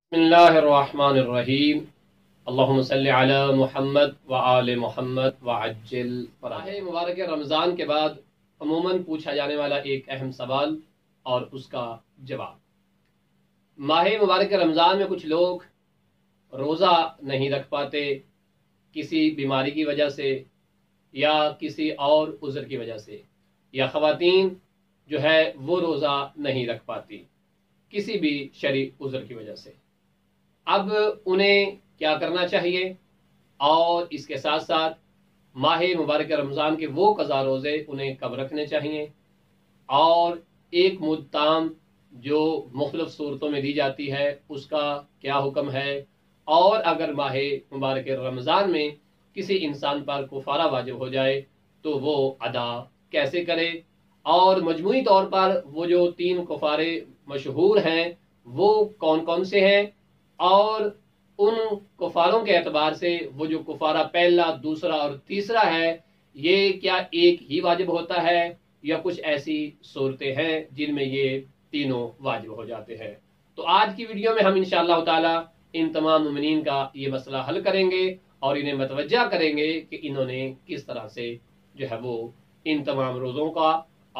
बिस्मिल्लाहिर्रहमानिर्रहीम। अल्लाहुम्मा सल्लि अला मुहम्मद व आले मुहम्मद व अज्जिल फराह। मुबारक रमज़ान के बाद अमूमन पूछा जाने वाला एक अहम सवाल और उसका जवाब। माह मुबारक रमज़ान में कुछ लोग रोज़ा नहीं रख पाते किसी बीमारी की वजह से या किसी और उज़र की वजह से, या ख़वातीन जो है वो रोज़ा नहीं रख पाती किसी भी शरई उज़र की वजह से। अब उन्हें क्या करना चाहिए और इसके साथ साथ माह मुबारक रमज़ान के वो क़ज़ा रोज़े उन्हें कब रखने चाहिए, और एक मुद्दाम जो मुख्तलिफ़ सूरतों में दी जाती है उसका क्या हुक्म है, और अगर माह मुबारक रमज़ान में किसी इंसान पर कुफारा वाजिब हो जाए तो वो अदा कैसे करे, और मजमूई तौर पर वो जो 3 कुफारे मशहूर हैं वो कौन कौन से हैं, और उन कुफारों के एतबार से वो जो कुफारा पहला, दूसरा और तीसरा है ये क्या एक ही वाजिब होता है या कुछ ऐसी सूरतें हैं जिनमें ये तीनों वाजिब हो जाते हैं। तो आज की वीडियो में हम इंशाअल्लाह ताला इन तमाम मुमिनीन का ये मसला हल करेंगे और इन्हें मतवज्जा करेंगे कि इन्होंने किस तरह से जो है वो इन तमाम रोज़ों का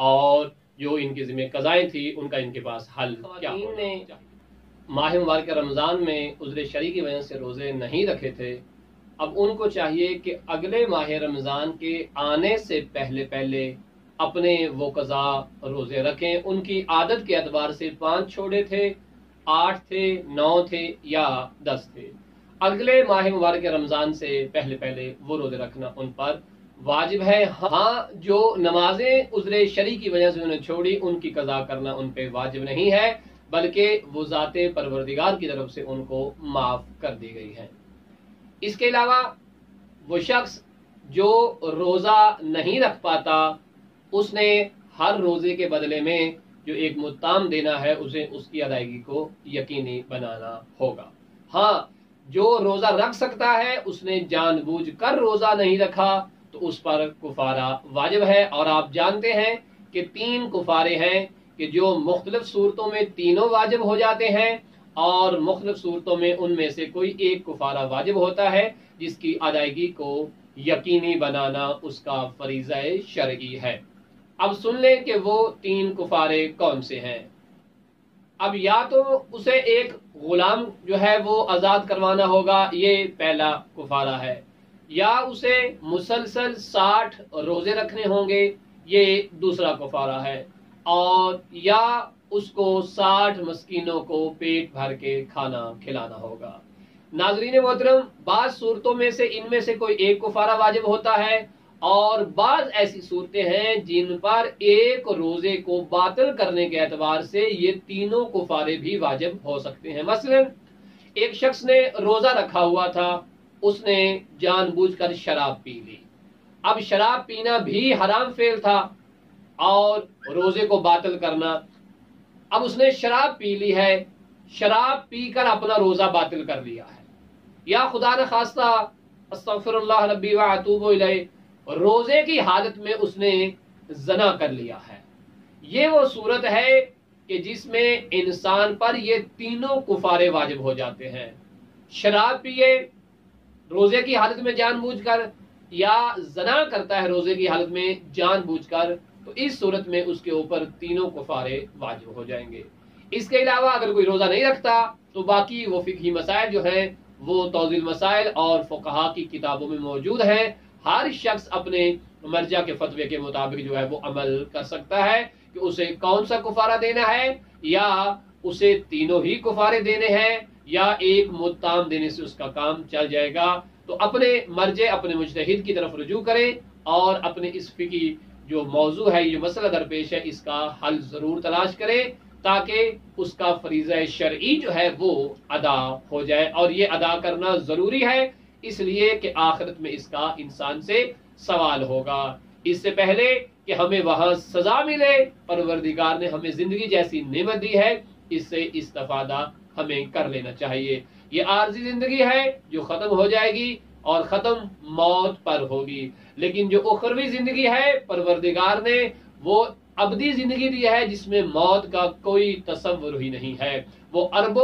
और जो इनकी ज़िम्मे क़ज़ाएं थी उनका इनके पास हल क्या होना चाहिए। माह मुबारक रमज़ान में उज़्र शरई की वजह से रोज़े नहीं रखे थे, अब उनको चाहिए कि अगले माह रमज़ान के आने से पहले पहले अपने वो क़ज़ा रोज़े रखें। उनकी आदत के एतबार से 5 छोड़े थे, 8 थे, 9 थे या 10 थे, अगले माह मुबारक रमज़ान से पहले पहले वो रोज़े रखना उन पर वाजिब है। हाँ, जो नमाजें उज़्र शरई की वजह से उन्हें छोड़ी उनकी क़ज़ा करना उन पर वाजिब नहीं है, बल्कि वो ज़ाते परवरदिगार की तरफ से उनको माफ़ कर दी गई है। इसके अलावा वो शख्स जो रोज़ा नहीं रख पाता उसने हर रोज़े के बदले में जो एक मुत्ताम देना है उसे उसकी अदायगी को यकीनी बनाना होगा। हाँ, जो रोज़ा रख सकता है उसने जानबूझकर रोज़ा नहीं रखा तो उस पर कुफारा वाजिब है। और आप जानते हैं कि 3 कुफारे हैं कि जो मुख्तलिफ सूरतों में तीनों वाजिब हो जाते हैं और मुख्तलिफ सूरतों में उनमें से कोई एक कुफारा वाजिब होता है जिसकी अदायगी को यकीनी बनाना उसका फरीज़ा शरई है। अब सुन लें कि वो 3 कुफारे कौन से हैं। अब या तो उसे एक गुलाम जो है वो आज़ाद करवाना होगा, ये पहला कुफारा है, या उसे मुसलसल 60 रोज़े रखने होंगे, ये दूसरा कुफारा है, और या उसको 60 मस्कीनों को पेट भर के खाना खिलाना होगा। नाज़रीन मोहतरम, बाज़ सूरतों में से इनमें से कोई एक कुफारा वाजिब होता है और बाज़ ऐसी सूरतें हैं जिन पर एक रोज़े को बातिल करने के एतबार से ये तीनों कुफारे भी वाजिब हो सकते हैं। मसलन एक शख्स ने रोज़ा रखा हुआ था, उसने जानबूझकर शराब पी ली। अब शराब पीना भी हराम फेल था और रोजे को बातिल करना, अब उसने शराब पी ली है, शराब पीकर अपना रोजा बातिल कर लिया है, या खुदा न खास्ता अस्तगफिरुल्लाह रब्बी व अतूबु इलैह, रोजे की हालत में उसने जना कर लिया है। ये वो सूरत है कि जिसमें इंसान पर ये तीनों कुफारे वाजिब हो जाते हैं। शराब पिए रोजे की हालत में जानबूझकर, या जना करता है रोजे की हालत में जानबूझकर, तो इस सूरत में उसके ऊपर तीनों कुफारे वाजिब हो जाएंगे। इसके अलावा अगर कोई रोजा नहीं रखता तो बाकी वो फिक़ही मसाइल जो हैं वो तौज़ील मसाइल और फुक़हा की किताबों में मौजूद हैं। हर शख्स अपने मर्जा के फतवे के मुताबिक जो है वो अमल कर सकता है कि उसे कौन सा कुफारा देना है, या उसे तीनों ही कुफारे देने हैं, या एक मुत्ताम देने से उसका काम चल जाएगा। तो अपने मर्जे, अपने मुज्तहिद की तरफ रुजू करें और अपने इस फिकी जो मौजू है, ये मसला दरपेश है, इसका हल जरूर तलाश करें ताकि उसका फरीज़ा शरई जो है वो अदा हो जाए। और ये अदा करना जरूरी है इसलिए कि आखिरत में इसका इंसान से सवाल होगा। इससे पहले कि हमें वहां सजा मिले, परवरदिगार ने हमें जिंदगी जैसी नेमत दी है, इससे इस्तेफादा हमें कर लेना चाहिए। ये आर्जी जिंदगी है जो खत्म हो जाएगी और खत्म मौत पर होगी, लेकिन जो उखरवी जिंदगी है परवरदिगार ने वो अबदी जिंदगी दी है जिसमें मौत का कोई तसव्वुर ही नहीं है। वो अरबों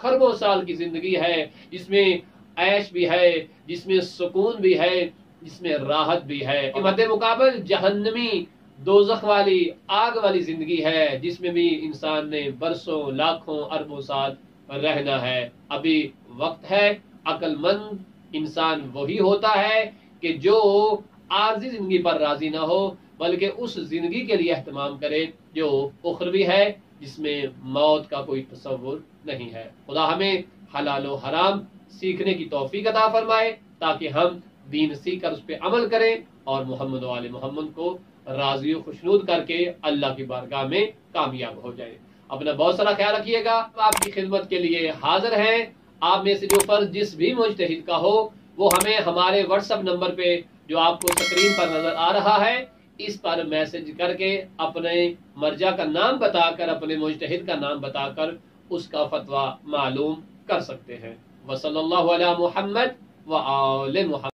खरबों साल की जिंदगी है, जिसमें ऐश भी है, जिसमें सुकून भी है, जिसमें राहत भी है। मद्दे मुकाबल जहन्नमी दोज़ख वाली आग वाली जिंदगी है, जिसमें भी इंसान ने बरसों लाखों अरबों साल रहना है। अभी वक्त है, अक्लमंद इंसान वही होता है कि जो आरजी जिंदगी पर राजी ना हो, बल्कि उस जिंदगी के लिए एहतमाम करे जो उखरवी है, जिसमें मौत का कोई तसव्वुर नहीं है। खुदा हमें हलाल व हराम सीखने की तौफीक अता फरमाए, ताकि हम दीन सीख कर उस पर अमल करें और मोहम्मद वाले मोहम्मद को राजी व खुशनूद करके अल्लाह की बारगाह में कामयाब हो जाए। अपना बहुत सारा ख्याल रखिएगा। आपकी खिदमत के लिए हाजिर हैं। आप में से जो फर्ज जिस भी मुज्तहिद का हो, वो हमें हमारे व्हाट्सएप नंबर पे जो आपको स्क्रीन पर नजर आ रहा है, इस पर मैसेज करके अपने मर्जा का नाम बताकर, अपने मुज्तहिद का नाम बताकर उसका फतवा मालूम कर सकते हैं। वसल्लल्लाहु अला मुहम्मद व आले मुहम्मद।